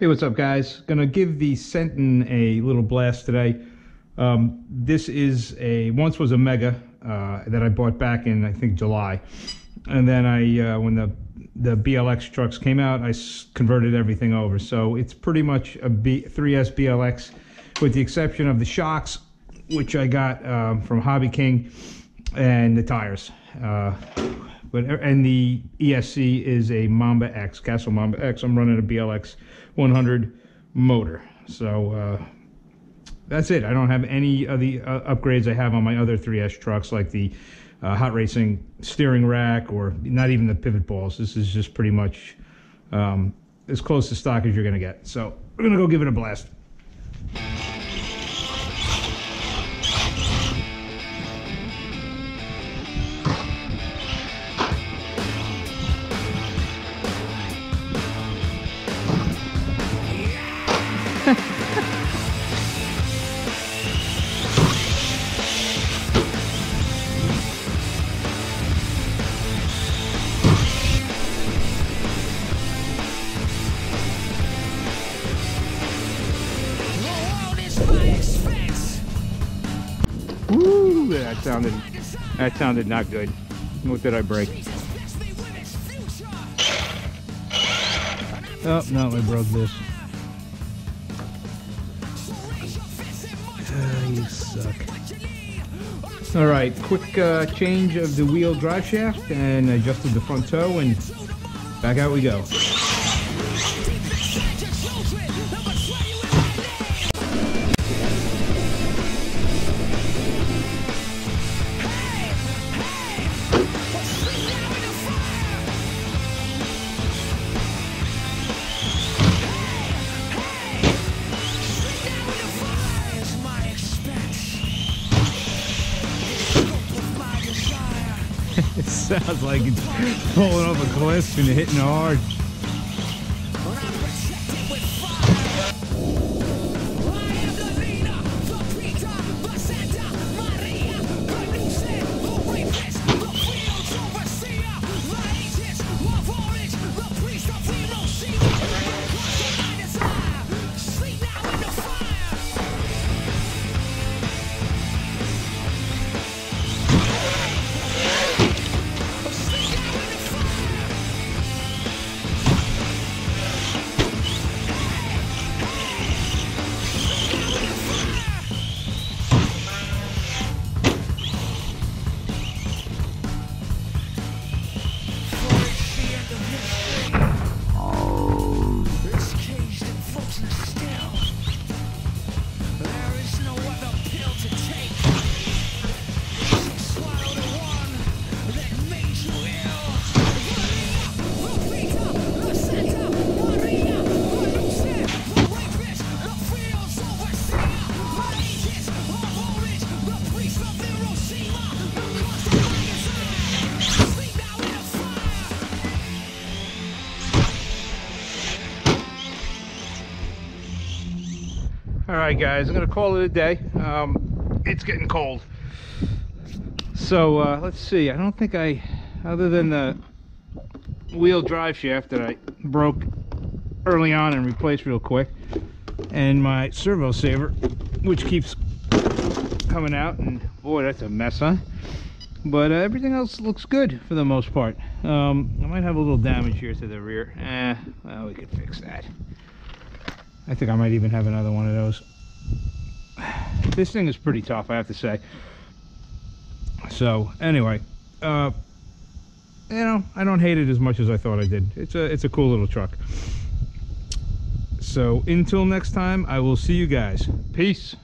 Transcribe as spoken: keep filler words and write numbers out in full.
Hey, what's up, guys? Gonna give the Senton a little blast today. Um, this is a once was a Mega uh, that I bought back in I think July, and then I uh, when the the B L X trucks came out, I s converted everything over. So it's pretty much a B three S B L X, with the exception of the shocks, which I got um, from Hobby King, and the tires. Uh, but and the E S C is a Mamba X, Castle Mamba X. I'm running a B L X one hundred motor. So uh, that's it. I don't have any of the uh, upgrades I have on my other three S trucks, like the uh, Hot Racing steering rack, or not even the pivot balls. This is just pretty much um, as close to stock as you're going to get. So we're going to go give it a blast. Woo, that sounded that sounded not good. What did I break? Oh no, I broke this. Uh, you suck. All right, quick uh, change of the wheel drive shaft and adjusted the front toe, and back out we go. It sounds like it's falling off a cliff and hitting hard. All right, guys, I'm gonna call it a day. Um, it's getting cold, so uh, let's see. I don't think I, other than the wheel drive shaft that I broke early on and replaced real quick, and my servo saver, which keeps coming out, and boy, that's a mess, huh? But uh, everything else looks good for the most part. Um, I might have a little damage here to the rear. Eh, well, we could fix that. I think I might even have another one of those. This thing is pretty tough, I have to say. So anyway, uh, you know, I don't hate it as much as I thought I did. It's a it's a cool little truck. So until next time, I will see you guys. Peace.